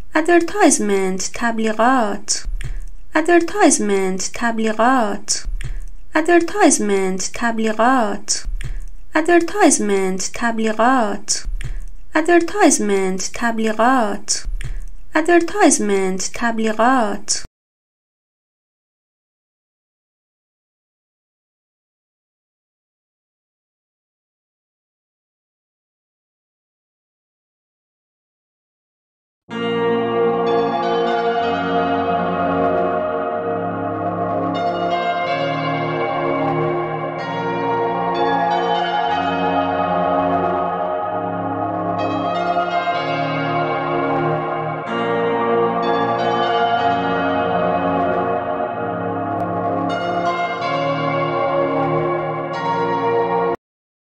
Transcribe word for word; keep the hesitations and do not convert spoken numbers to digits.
advertisement تبلیغات advertisement تبلیغات advertisement تبلیغات advertisement تبلیغات advertisement تبلیغات advertisement تبلیغات